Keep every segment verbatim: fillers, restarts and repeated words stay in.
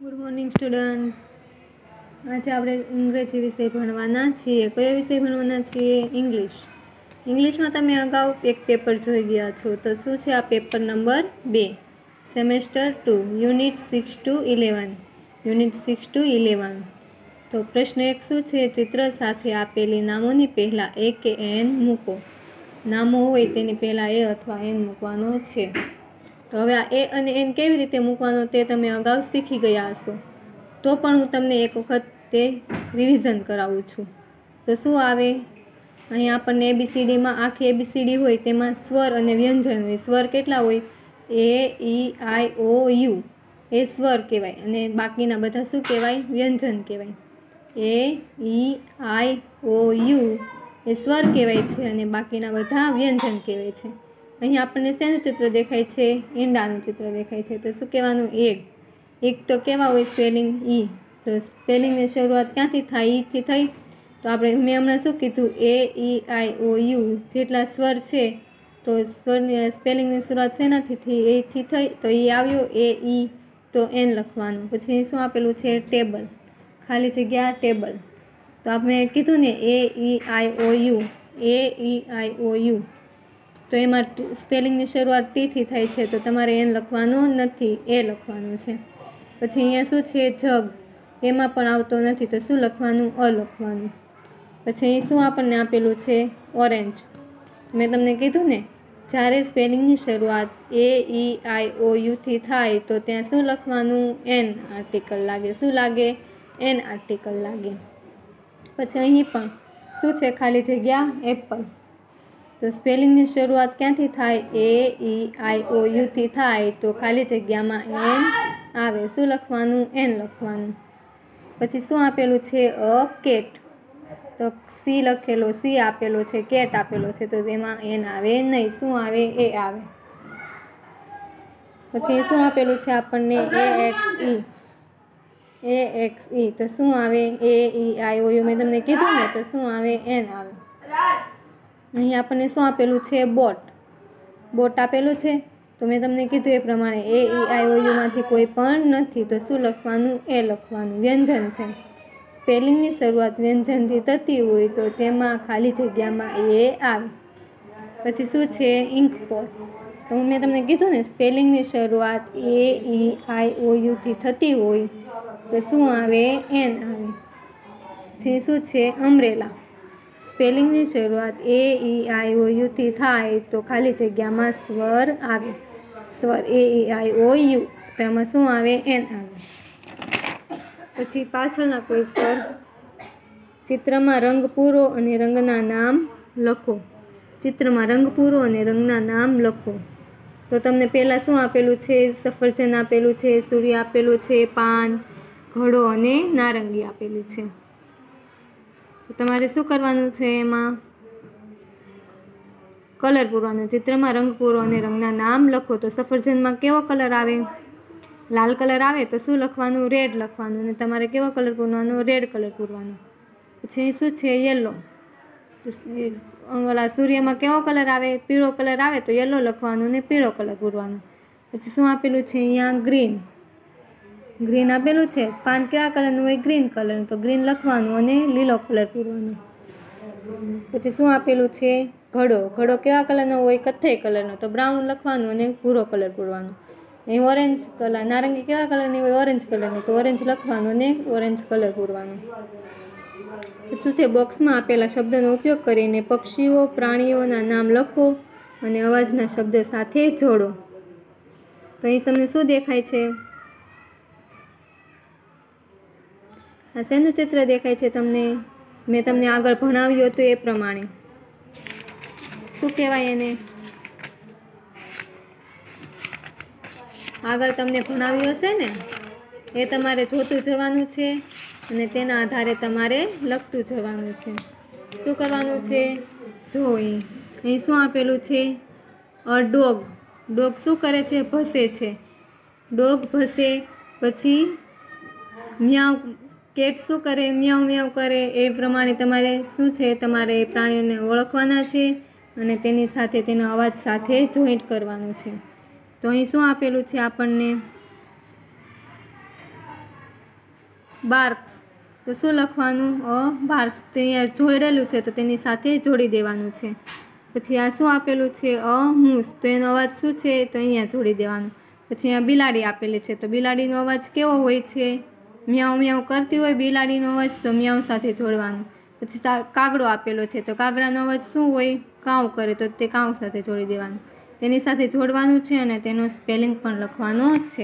Good morning student. આજે આપણે અંગ્રેજી વિષય ભણવાના છીએ. કયો વિષય ભણવાના છીએ? ઇંગ્લિશ. ઇંગ્લિશમાં તમે અગાઉ એક પેપર જોઈ ગયા છો, તો શું છે આ પેપર નંબર બે, semester two, unit six to eleven unit six to eleven. તો પ્રશ્ન એક શું છે? ચિત્ર સાથે આપેલી નામોની પહેલાં એ કે એન મૂકો. નામો હોય તેની પહેલાં એ અથવા એન મૂકવાનો છે. તો હવે આ એ અને એન કેવી રીતે મૂકવાનો તે તમે અગાઉ શીખી ગયા હશો, તો પણ હું તમને એક વખત તે રિવિઝન કરાવું છું. તો શું આવે? અહીં આપણને એબીસીડીમાં આખી એબીસીડી હોય, તેમાં સ્વર અને વ્યંજન હોય. સ્વર કેટલા હોય? એ, ઈ, આઈ, ઓ, યુ. એ સ્વર કહેવાય અને બાકીના બધા શું કહેવાય? વ્યંજન કહેવાય. એ, ઈ, આઈ, ઓ, યુ એ સ્વર કહેવાય છે અને બાકીના બધા વ્યંજન કહેવાય છે. અહીં આપણને શેનું ચિત્ર દેખાય છે? ઈંડાનું ચિત્ર દેખાય છે. તો શું કહેવાનું? એગ. એક તો કેવા હોય? Spelling E. તો સ્પેલિંગની શરૂઆત ક્યાંથી થાય? ઈથી થઈ. તો આપણે મેં હમણાં શું કીધું? એ, ઈ, આઈ, ઓ, યુ જેટલા સ્વર છે, તો સ્વરની સ્પેલિંગની શરૂઆત શેનાથી થઈ? એથી થઈ. તો એ આવ્યો એ, ઈ. તો એન લખવાનું. પછી શું આપેલું છે? ટેબલ. ખાલી જગ્યા ટેબલ. તો આપણે કીધું ને એ, ઈ, આઈ, ઓ, you. A, E, I, O, you. તો એમાં સ્પેલિંગની શરૂઆત ટીથી થાય છે, તો તમારે એન લખવાનું નથી, એ લખવાનું છે. પછી અહીંયા શું છે? જગ. એમાં પણ આવતો નથી, તો શું લખવાનું? અ લખવાનું. પછી અહીં શું આપણને આપેલું છે? ઓરેન્જ. મેં તમને કીધું ને, જ્યારે સ્પેલિંગની શરૂઆત એ, ઈ, આઈ, ઓ, યુથી થાય તો ત્યાં શું લખવાનું? એન આર્ટિકલ લાગે. શું લાગે? એન આર્ટિકલ લાગે. પછી અહીં પણ શું છે? ખાલી જગ્યા એપલ. તો સ્પેલિંગની શરૂઆત ક્યાંથી થાય? એ, ઈ, આઈ, ઓ, યુથી થાય તો ખાલી જગ્યામાં એન આવે. શું લખવાનું? એન લખવાનું. પછી શું આપેલું છે? A cat. તો સી લખેલો, સી આપેલો છે, કેટ આપેલો છે, તો એમાં એન આવે નહીં. શું આવે? એ આવે. પછી શું આપેલું છે આપણને? A X E. A X E. તો શું આવે? એ, ઈ, આઈ, ઓ, યુ મેં તમને કીધું ને, તો શું આવે? એન આવે. અહીં આપણને શું આપેલું છે? બોટ. બોટ આપેલું છે, તો મેં તમને કીધું એ પ્રમાણે એ, ઈ, આઈ, ઓ, યુમાંથી કોઈ પણ નથી, તો શું લખવાનું? એ લખવાનું. વ્યંજન છે. સ્પેલિંગની શરૂઆત વ્યંજનથી થતી હોય તો તેમાં ખાલી જગ્યામાં એ આવે. પછી શું છે? Ink pot. તો મેં તમને કીધું ને, સ્પેલિંગની શરૂઆત એ, ઈ, આઈ, ઓ, યુથી થતી હોય તો શું આવે? એન આવે. પછી શું છે? અમ્બ્રેલા. સ્પેલિંગની શરૂઆત એ, ઈ, આઈ, ઓ, યુથી થાય તો ખાલી જગ્યામાં સ્વર આવે. સ્વર એ, ઈ, આઈ, ઓ, યુ. તો એમાં શું આવે? એન આવે. પછી પાછળના પેજ પર ચિત્રમાં રંગ પૂરો અને રંગના નામ લખો. ચિત્રમાં રંગ પૂરો અને રંગના નામ લખો. તો તમને પહેલાં શું આપેલું છે? સફરજન આપેલું છે, સૂર્ય આપેલું છે, પાન, ઘડો અને નારંગી આપેલી છે. તો તમારે શું કરવાનું છે? એમાં કલર પૂરવાનો. ચિત્રમાં રંગ પૂરો અને રંગના નામ લખો. તો સફરજનમાં કેવો કલર આવે? લાલ કલર આવે. તો શું લખવાનું? રેડ લખવાનું. અને તમારે કેવો કલર પૂરવાનો? રેડ કલર પૂરવાનો. પછી શું છે? યલો. તો ઓલા સૂર્યમાં કેવો કલર આવે? પીળો કલર આવે, તો યલો લખવાનું અને પીળો કલર પૂરવાનો. પછી શું આપેલું છે? અહીંયા ગ્રીન. ગ્રીન આપેલું છે. પાન કેવા કલરનું હોય? ગ્રીન કલરનું, તો ગ્રીન લખવાનું અને લીલો કલર પૂરવાનો. પછી શું આપેલું છે? ઘડો. ઘડો કેવા કલરનો હોય? કથ્થઈ કલરનો, તો બ્રાઉન લખવાનું અને ભૂરો કલર પૂરવાનો. અહીં ઓરેન્જ કલર, નારંગી કેવા કલરની હોય? ઓરેન્જ કલરની, તો ઓરેન્જ લખવાનું અને ઓરેન્જ કલર પૂરવાનો. શું છે? બોક્સમાં આપેલા શબ્દનો ઉપયોગ કરીને પક્ષીઓ, પ્રાણીઓના નામ લખો અને અવાજના શબ્દ સાથે જોડો. તો અહીં તમને શું દેખાય છે? આ શેનું ચિત્ર દેખાય છે તમને? મેં તમને આગળ ભણાવ્યું હતું એ પ્રમાણે. શું કહેવાય એને? આગળ તમને ભણાવ્યું હશે ને, એ તમારે જોતું જવાનું છે અને તેના આધારે તમારે લખતું જવાનું છે. શું કરવાનું છે? જો અહીં શું આપેલું છે? A dog. ડોગ શું કરે છે? ભસે છે. ડોગ ભસે. પછી મ્યાઉ. કેટ શું કરે? મ્યાઉ મ્યાઉ કરે. એ પ્રમાણે તમારે શું છે? તમારે પ્રાણીઓને ઓળખવાના છે અને તેની સાથે તેનો અવાજ સાથે જોઈન્ટ કરવાનું છે. તો અહીં શું આપેલું છે આપણને? બાર્ક્સ, તો શું લખવાનું? અ બાર્ક્સ. તે અહીંયા જોડેલું છે તો તેની સાથે જોડી દેવાનું છે. પછી આ શું આપેલું છે? અ મૂસ, તો એનો અવાજ શું છે? તો અહીંયા જોડી દેવાનું. પછી અહીંયા બિલાડી આપેલી છે, તો બિલાડીનો અવાજ કેવો હોય છે? મ્યાઉ મ્યાઉ કરતી હોય બિલાડીનો અવાજ, તો મ્યાઉ સાથે જોડવાનું. પછી કાગડો આપેલો છે, તો કાગડાનો અવાજ શું હોય? કાઉ કરે, તો તે કાઉ સાથે જોડી દેવાનું. તેની સાથે જોડવાનું છે અને તેનો સ્પેલિંગ પણ લખવાનો છે.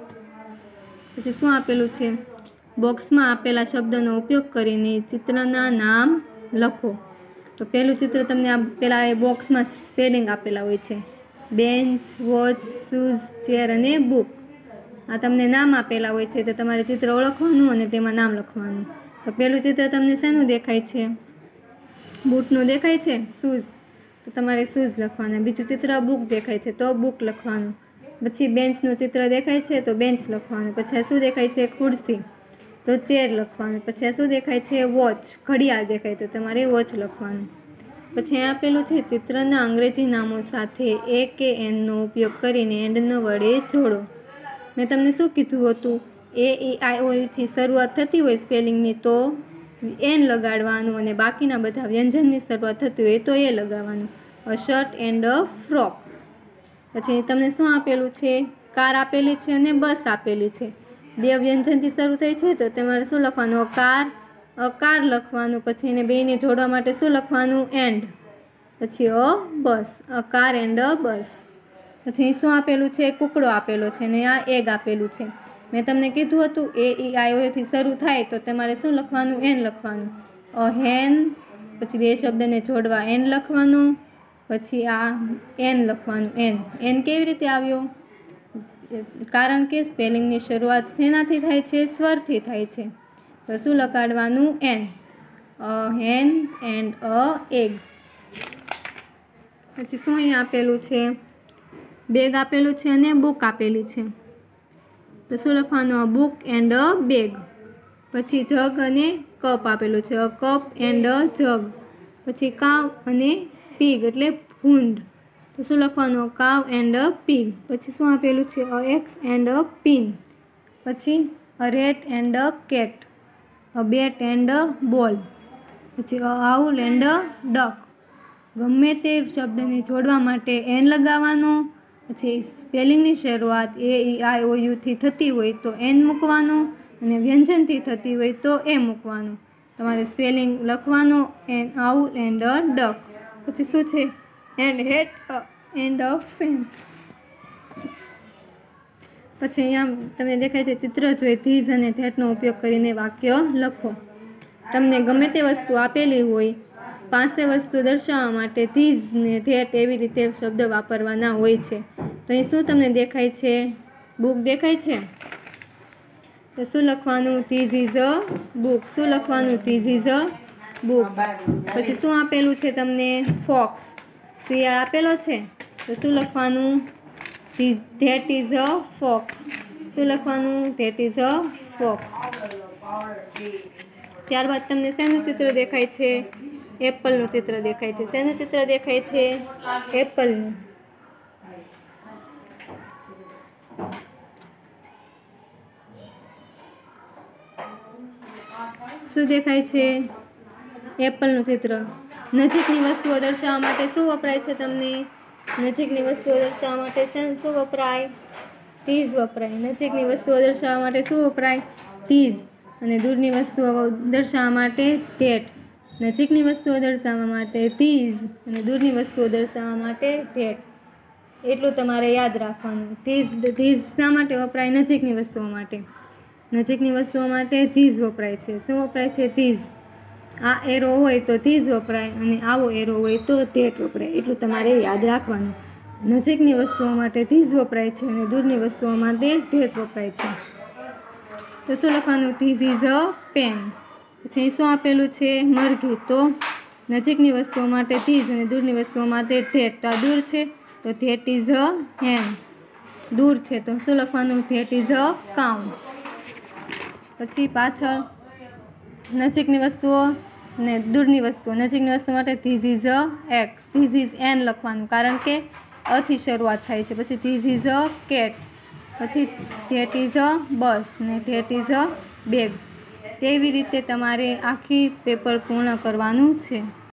પછી શું આપેલું છે? બોક્સમાં આપેલા શબ્દનો ઉપયોગ કરીને ચિત્રના નામ લખો. તો પહેલું ચિત્ર તમને આ પેલા એ બોક્સમાં સ્પેલિંગ આપેલા હોય છે. બેન્ચ, વોચ, શૂઝ, ચેર અને બુક. આ તમને નામ આપેલા હોય છે, તો તમારે ચિત્ર ઓળખવાનું અને તેમાં નામ લખવાનું. તો પહેલું ચિત્ર તમને શેનું દેખાય છે? બૂટનું દેખાય છે, શૂઝ, તો તમારે શૂઝ લખવાના. બીજું ચિત્ર બુક દેખાય છે, તો બુક લખવાનું. પછી બેન્ચનું ચિત્ર દેખાય છે, તો બેન્ચ લખવાનું. પછી આ શું દેખાય છે? ખુરશી, તો ચેર લખવાનું. પછી આ શું દેખાય છે? વોચ, ઘડિયાળ દેખાય, તો તમારે વોચ લખવાનું. પછી આ આપેલું છે ચિત્રના અંગ્રેજી નામો સાથે એ કે એનનો ઉપયોગ કરીને એન્ડ વડે જોડો. મેં તમને શું કીધું હતું? એ ઈ આઈ ઓથી શરૂઆત થતી હોય સ્પેલિંગની તો એન લગાડવાનું, અને બાકીના બધા વ્યંજનની શરૂઆત થતી હોય તો એ લગાડવાનું. A shirt and a frock. પછી તમને શું આપેલું છે? કાર આપેલી છે અને બસ આપેલી છે. બે વ્યંજનથી શરૂ થઈ છે, તો તમારે શું લખવાનું? અ કાર, અ કાર લખવાનું. પછી એને બેને જોડવા માટે શું લખવાનું? એન્ડ. પછી અ બસ, અ કાર એન્ડ અ બસ. પછી શું આપેલું છે? કૂકડો આપેલો છે અને આ એગ આપેલું છે. મેં તમને કીધું હતું એ ઈ આઈ ઓથી શરૂ થાય તો તમારે શું લખવાનું? એન લખવાનું. અ હેન, પછી બે શબ્દને જોડવા એન લખવાનું. પછી આ એન લખવાનું. એન એન કેવી રીતે આવ્યો? કારણ કે સ્પેલિંગની શરૂઆત શેનાથી થાય છે? સ્વરથી થાય છે. તો શું લગાડવાનું? An. A hen and a egg. પછી શું અહીંયા આપેલું છે? બેગ આપેલું છે અને બુક આપેલી છે, તો શું લખવાનું? A book and a bag. પછી જગ અને કપ આપેલું છે, અ કપ એન્ડ અ જગ. પછી કાવ અને પીગ એટલે ભૂંડ, તો શું લખવાનું? અ કાવ એન્ડ અ પીગ. પછી શું આપેલું છે? A axe and a pin. પછી a rat and a cat. A bat and a ball. પછી a owl and a duck. ગમે તે શબ્દને જોડવા માટે એન લગાવવાનો. પછી સ્પેલિંગની શરૂઆત એ ઈ આઈ ઓ યુથી થતી હોય તો એન મૂકવાનું, અને વ્યંજનથી થતી હોય તો એ મૂકવાનું. તમારે સ્પેલિંગ લખવાનું an owl and a duck. પછી શું છે? And hat and a fan. પછી અહીંયા તમને દેખાય છે ચિત્ર જોઈ ધીઝ અને ધેટનો ઉપયોગ કરીને વાક્ય લખો. તમને ગમે તે વસ્તુ આપેલી હોય, પાસે વસ્તુ દર્શાવવા માટે ધીઝ ને ધેટ એવી રીતે શબ્દ વાપરવાના હોય છે. તો અહીં શું તમને દેખાય છે? બુક દેખાય છે, તો શું લખવાનું? This is a book. શું લખવાનું? This is a book. પછી શું આપેલું છે તમને? ફોક્સ, શિયાળ આપેલો છે, તો શું લખવાનું? That is a fox. શું લખવાનું? That is a fox. ત્યારબાદ તમને શેનું ચિત્ર દેખાય છે? એપલનું ચિત્ર દેખાય છે. શેનું ચિત્ર દેખાય છે? એપલનું. શું દેખાય છે? એપલનું ચિત્ર. નજીકની વસ્તુઓ દર્શાવવા માટે શું વપરાય છે તમને? નજીકની વસ્તુઓ દર્શાવવા માટે શું વપરાય? ધીઝ વપરાય. નજીકની વસ્તુઓ દર્શાવવા માટે શું વપરાય? ધીઝ. અને દૂરની વસ્તુઓ દર્શાવવા માટે ધેટ. નજીકની વસ્તુઓ દર્શાવવા માટે ધીઝ અને દૂરની વસ્તુઓ દર્શાવવા માટે ધેટ. એટલું તમારે યાદ રાખવાનું. ધીઝ ધીઝ શા માટે વપરાય? નજીકની વસ્તુઓ માટે. નજીકની વસ્તુઓ માટે ધીઝ વપરાય છે. શું વપરાય છે? ધીઝ. આ એરો હોય તો ધીઝ વપરાય, અને આવો એરો હોય તો ધેટ વપરાય. એટલું તમારે યાદ રાખવાનું. નજીકની વસ્તુઓ માટે ધીઝ વપરાય છે અને દૂરની વસ્તુઓ માટે ધેટ વપરાય છે. તો શું લખવાનું? This is a pen. પછી શું આપેલું છે? મરઘી. તો નજીકની વસ્તુઓ માટે ધીઝ અને દૂરની વસ્તુઓ માટે ધેટ. તો આ દૂર છે તો ધેટ ઇઝ અ હેન. દૂર છે તો શું લખવાનું? That is a cow. પછી પાછળ નજીકની વસ્તુઓ ને દૂરની વસ્તુઓ. નજીકની વસ્તુઓ માટે this is a axe. This is an લખવાનું, કારણ કે અથી શરૂઆત થાય છે. પછી ધીઝ ઇઝ અ કેટ. પછી ધેટ ઇઝ અ બસ ને ધેટ ઇઝ અ બેગ. તેવી રીતે તમારે આખી પેપર પૂર્ણ કરવાનું છે।